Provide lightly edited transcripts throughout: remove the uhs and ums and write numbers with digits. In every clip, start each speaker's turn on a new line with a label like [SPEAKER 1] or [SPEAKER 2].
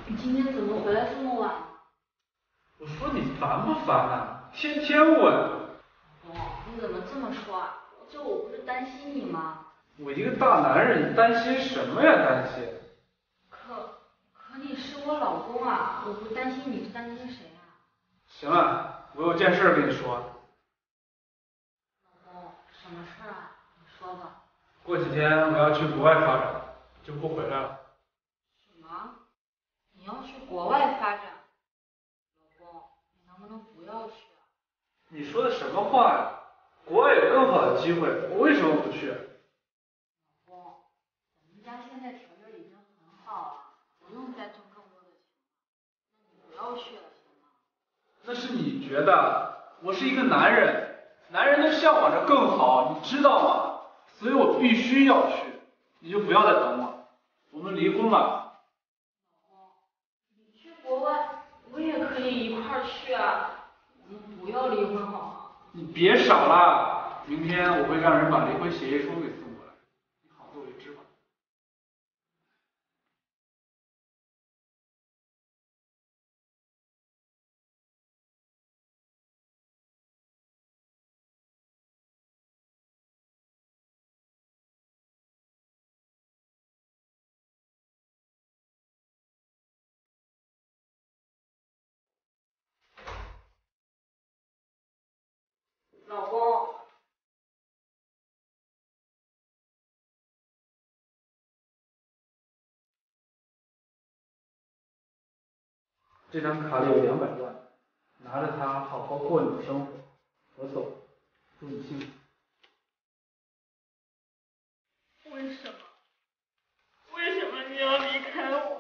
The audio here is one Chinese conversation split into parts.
[SPEAKER 1] 你今天怎么回来这么晚？
[SPEAKER 2] 我说你烦不烦啊？天天问。
[SPEAKER 1] 哦，你怎么这么说啊？我不是担心你吗？
[SPEAKER 2] 我一个大男人，你担心什么呀？担心？
[SPEAKER 1] 可你是我老公啊！我不担心你，担心谁啊？
[SPEAKER 2] 行了，我有件事跟你说。
[SPEAKER 1] 老公，什么事啊？你说吧。
[SPEAKER 2] 过几天我要去国外发展，就不回来了。
[SPEAKER 1] 什么？你要去国外发展？老公，你能不能不要去啊？
[SPEAKER 2] 你说的什么话呀？国外有更好的机会，我为什么不去？
[SPEAKER 1] 老公，我们家现在条件已经很好了，不用再挣更多的钱了。那你不要去了，行吗？
[SPEAKER 2] 那是你觉得，我是一个男人，男人都向往着更好，你知道吗？所以我必须要去，你就不要再等我，我们离婚吧。
[SPEAKER 1] 老公，你去国外，我也可以一块儿去啊。我们不要离婚好吗？
[SPEAKER 2] 你别傻了，明天我会让人把离婚协议书给送过来，你好自为之吧。
[SPEAKER 1] 老公。
[SPEAKER 2] 这张卡里有200万，拿着它好好过你的生活。我走，祝你幸福。
[SPEAKER 1] 为什么？为什么你要离开我？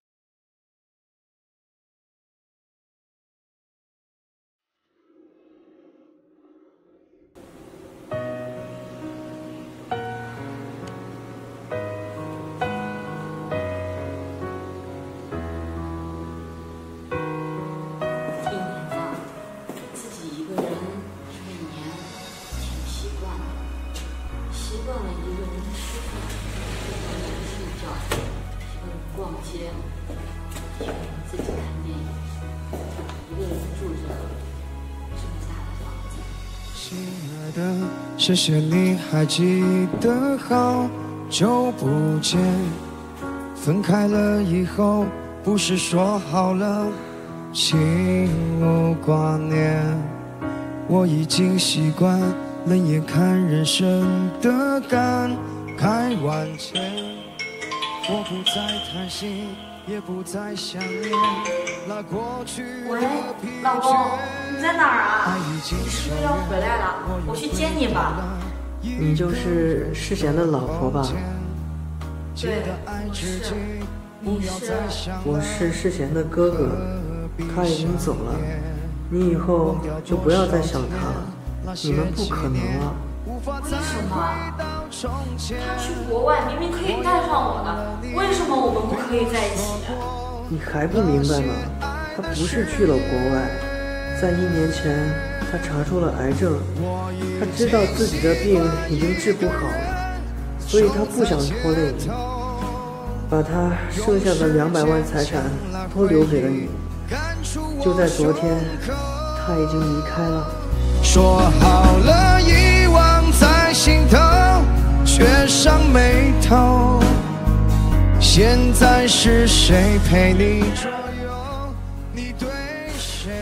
[SPEAKER 3] 1年了，自己一个人睡眠挺习惯的，习惯了一个人吃饭，一个人睡觉，一个人逛街，一个人自己看电影，一个人住着这么大的房子。
[SPEAKER 4] 亲爱的，谢谢你还记得好久不见，分开了以后不是说好了心无挂念，我已经习惯冷眼看人生的感慨万千，我不再贪心也不再想念那过去的疲倦。
[SPEAKER 5] 老公，你在哪儿啊？你是不是要回来了？我去接你吧。
[SPEAKER 6] 你就是世贤的老婆吧？
[SPEAKER 5] 对，我是。
[SPEAKER 6] 我是世贤的哥哥，他已经走了，你以后就不要再想他了，你们不可能了。
[SPEAKER 5] 为什么？他去国外明明可以带上我的，为什么我们不可以在一起？
[SPEAKER 6] 你还不明白吗？他不是去了国外，在1年前他查出了癌症，他知道自己的病已经治不好了，所以他不想拖累你，把他剩下的200万财产都留给了你。就在昨天，他已经离开了。
[SPEAKER 4] 说好了遗忘在心头，却上眉头。现在是谁陪你左右？你对谁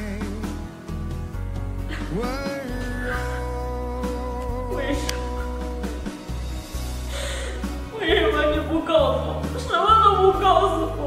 [SPEAKER 4] 温柔？
[SPEAKER 5] 为什么你不告诉我？什么都不告诉我。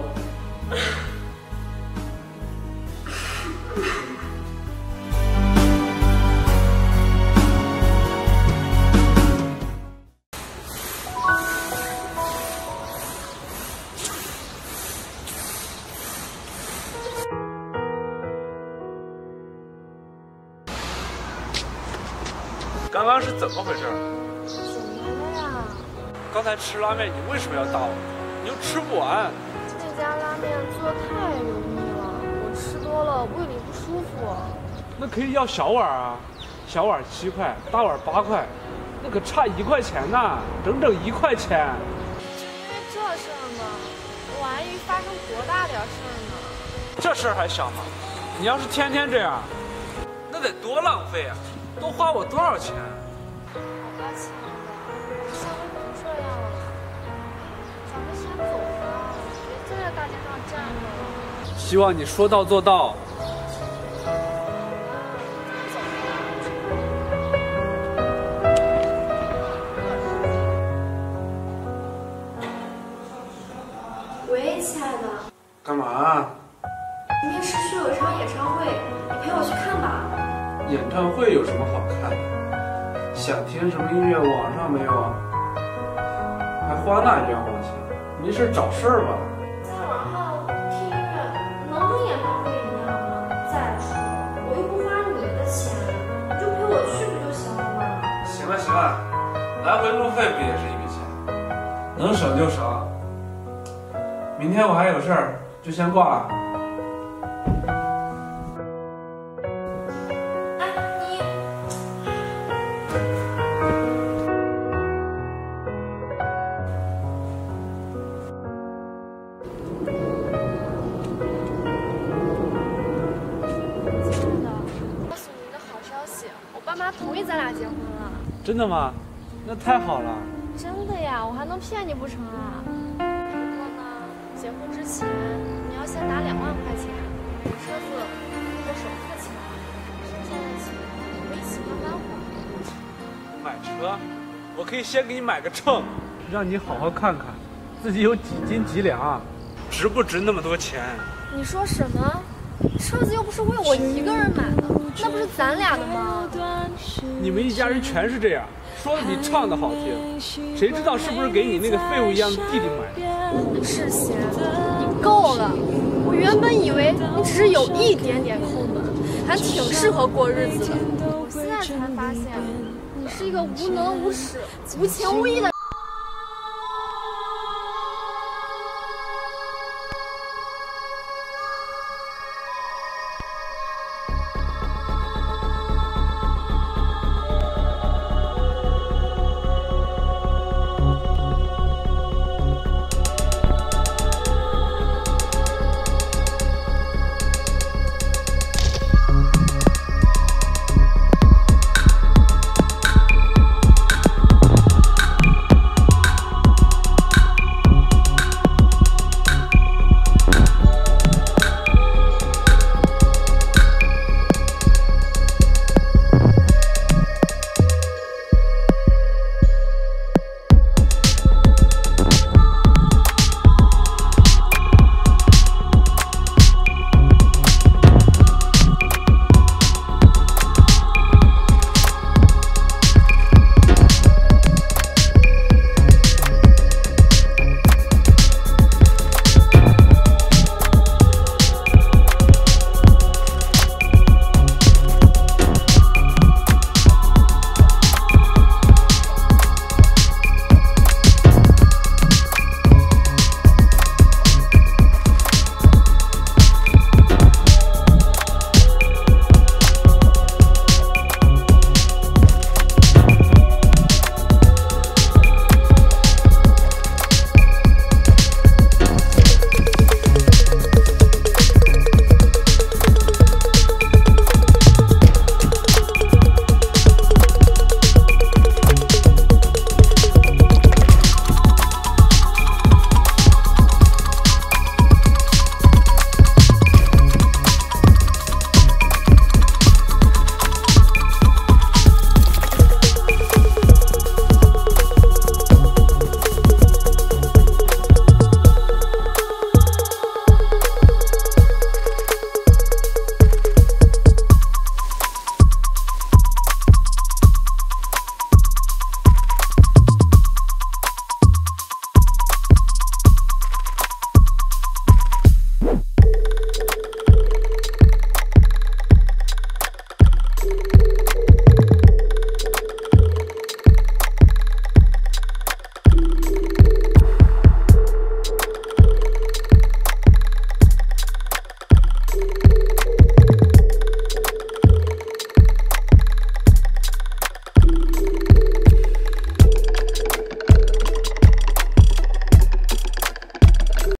[SPEAKER 2] 刚刚是怎么回事？
[SPEAKER 7] 怎么了呀？
[SPEAKER 2] 刚才吃拉面，你为什么要打我？你又吃不完。
[SPEAKER 7] 这家拉面做太油腻了，我吃多了胃里不舒服。
[SPEAKER 2] 那可以要小碗啊，小碗7块，大碗8块，那可差1块钱呢，整整1块钱。
[SPEAKER 7] 因为这事儿嘛，我还万一发生多大点事儿呢？
[SPEAKER 2] 这事儿还小吗？你要是天天这样，那得多浪费啊！都花我多少钱？
[SPEAKER 7] 好吧，亲爱的，下回不这样了。咱们先走吧，别再在大街上站着了。
[SPEAKER 2] 希望你说到做到。
[SPEAKER 7] 喂，亲爱的，
[SPEAKER 2] 干嘛？
[SPEAKER 7] 明天市区有一场演唱会，你陪我去看吧。
[SPEAKER 2] 演唱会有什么好看的？想听什么音乐网上没有？还花那冤枉钱？没事找事儿吧？
[SPEAKER 7] 在网上听音乐能跟演唱会一样吗？再说我又不花你的钱，你就陪我去不就行了吗？
[SPEAKER 2] 行了行了，来回路费不也是一笔钱？能省就省。明天我还有事儿，就先挂了。
[SPEAKER 7] 哎，你。亲爱的，告诉你一个好消息，我爸妈同意咱俩结婚了。
[SPEAKER 2] 真的吗？那太好了。
[SPEAKER 7] 真的呀，我还能骗你不成啊？不过呢，结婚之前你要先拿2万块钱，车子我首付钱，剩下的钱我们一起慢慢还。
[SPEAKER 2] 买车，我可以先给你买个秤，让你好好看看，自己有几斤几两，值不值那么多钱？
[SPEAKER 7] 你说什么？车子又不是为我一个人买的，那不是咱俩的吗？
[SPEAKER 2] 你们一家人全是这样，说的比唱的好听，谁知道是不是给你那个废物一样的弟弟买的？
[SPEAKER 7] 世贤，你够了！我原本以为你只是有一点点抠门，还挺适合过日子的。我现在才发现，你是一个无能无耻、无情无义的。